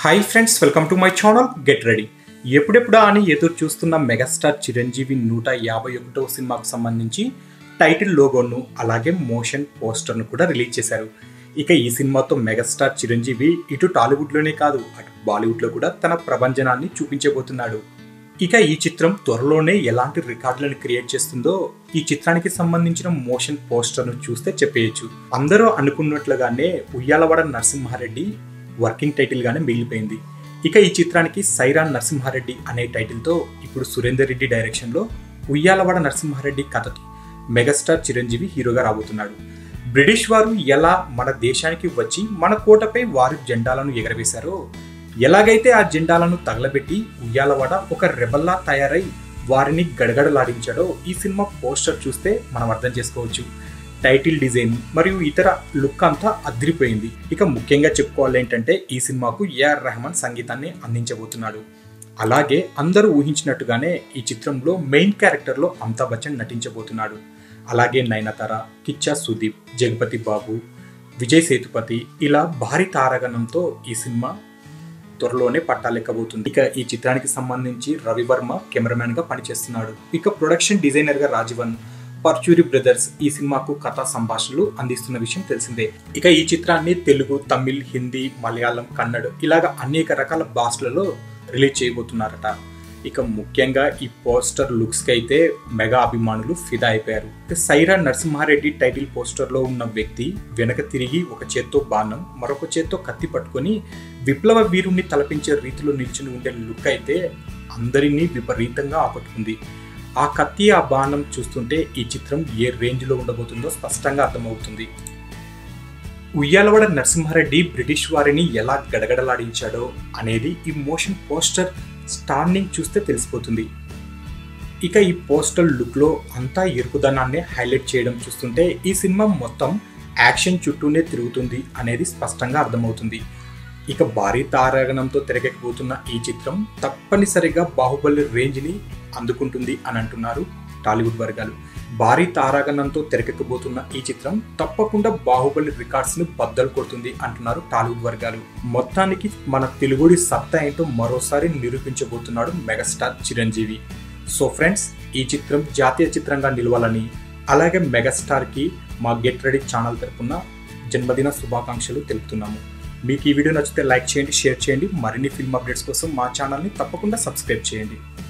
Hi friends, welcome to my channel get ready. ఎప్పుడెప్పుడా అని ఎదురు చూస్తున్న మెగాస్టార్ చిరంజీవి 151వ సినిమాకు సంబంధించి టైటిల్ లోగోను అలాగే మోషన్ పోస్టర్ను కూడా రిలీజ్ చేశారు. ఇక ఈ సినిమాతో మెగాస్టార్ చిరంజీవి ఇటు టాలీవుడ్లోనే కాదు అటు బాలీవుడ్లో కూడా తన ప్రభంజనాన్ని చూపించబోతున్నాడు. ఇక ఈ చిత్రం త్వరలోనే ఎలాంటి రికార్డులను క్రియేట్ చేస్తుందో ఈ చిత్రానికి సంబంధించిన మోషన్ పోస్టర్ను చూస్తే చెప్పేయచ్చు. అందరూ అనుకున్నట్లుగానే ఉయ్యాలవాడ నరసింహారెడ్డి వర్కింగ్ టైటిల్ గానే మిగిలిపోయింది. ఇక ఈ చిత్రానికి సయ్ రా నరసింహారెడ్డి అనే టైటిల్తో ఇప్పుడు సురేందర్ రెడ్డి డైరెక్షన్లో ఉయ్యాలవాడ నరసింహారెడ్డి కథకి మెగాస్టార్ చిరంజీవి హీరోగా రాబోతున్నాడు. బ్రిటిష్ వారు ఎలా మన దేశానికి వచ్చి మన కోటపై వారి జెండాలను ఎగరవేశారో, ఎలాగైతే ఆ జెండాలను తగలబెట్టి ఉయ్యాలవాడ ఒక రెబల్లా తయారై వారిని గడగడలాడించాడో ఈ సినిమా పోస్టర్ చూస్తే మనం అర్థం చేసుకోవచ్చు. టైటిల్ డిజైన్ మరియు ఇతర లుక్ అంతా అదిరిపోయింది. ఇక ముఖ్యంగా చెప్పుకోవాలి ఏంటంటే ఈ సినిమాకు ఏఆర్ రెహమాన్ సంగీతాన్ని అందించబోతున్నాడు. అలాగే అందరూ ఊహించినట్టుగానే ఈ చిత్రంలో మెయిన్ క్యారెక్టర్లో అమితాబ్ బచ్చన్ నటించబోతున్నాడు. అలాగే నయనతార, కిచ్చా సుదీప్, జగపతి బాబు, విజయ్ సేతుపతి ఇలా భారీ తారాగణంతో ఈ సినిమా త్వరలోనే పట్టాలెక్కబోతుంది. ఇక ఈ చిత్రానికి సంబంధించి రవి వర్మ కెమెరామెన్ గా పనిచేస్తున్నాడు. ఇక ప్రొడక్షన్ డిజైనర్ గా రాజవన్, పర్చూరి బ్రదర్స్ ఈ సినిమాకు కథా సంభాషణలు అందిస్తున్న విషయం తెలిసిందే. ఇక ఈ చిత్రాన్ని తెలుగు, తమిళ్, హిందీ, మలయాళం, కన్నడ ఇలాగ అనేక రకాల భాషలలో రిలీజ్ చేయబోతున్నారట. ఇక ముఖ్యంగా ఈ పోస్టర్ లుక్స్ కి అయితే మెగా అభిమానులు ఫిదా అయిపోయారు. సయ్ రా నరసింహారెడ్డి టైటిల్ పోస్టర్ లో ఉన్న వ్యక్తి వెనక తిరిగి ఒక చేత్తో బాణం మరొక చేత్తో కత్తి పట్టుకొని విప్లవ వీరుణ్ణి తలపించే రీతిలో నిల్చుని ఉండే లుక్ అయితే అందరినీ విపరీతంగా ఆకట్టుకుంది. ఆ కత్తి, ఆ బాణం చూస్తుంటే ఈ చిత్రం ఏ రేంజ్ లో ఉండబోతుందో స్పష్టంగా అర్థమవుతుంది. ఉయ్యాలవాడ నరసింహారెడ్డి బ్రిటిష్ వారిని ఎలా గడగడలాడించాడో అనేది ఈ మోషన్ పోస్టర్ స్టార్నింగ్ చూస్తే తెలిసిపోతుంది. ఇక ఈ పోస్టర్ లుక్ లో అంతా ఎరుపుదనాన్ని హైలైట్ చేయడం చూస్తుంటే ఈ సినిమా మొత్తం యాక్షన్ చుట్టూనే తిరుగుతుంది అనేది స్పష్టంగా అర్థమవుతుంది. ఇక భారీ తారాగణంతో తెరకెక్కబోతున్న ఈ చిత్రం తప్పనిసరిగా బాహుబలి రేంజ్ ని అందుకుంటుంది అని అంటున్నారు టాలీవుడ్ వర్గాలు. భారీ తారాగణంతో తెరకెక్కబోతున్న ఈ చిత్రం తప్పకుండా బాహుబలి రికార్డ్స్ ను బద్దలు కొడుతుంది అంటున్నారు టాలీవుడ్ వర్గాలు. మొత్తానికి మన తెలుగుడి సత్తా ఏంటో మరోసారి నిరూపించబోతున్నాడు మెగాస్టార్ చిరంజీవి. సో ఫ్రెండ్స్, ఈ చిత్రం జాతీయ చిత్రంగా నిలవాలని అలాగే మెగాస్టార్ కి మా గెట్ రెడీ ఛానల్ తరపున జన్మదిన శుభాకాంక్షలు తెలుపుతున్నాము. మీకు ఈ వీడియో నచ్చితే లైక్ చేయండి, షేర్ చేయండి. మరిన్ని ఫిల్మ్ అప్డేట్స్ కోసం మా ఛానల్ని తప్పకుండా సబ్స్క్రైబ్ చేయండి.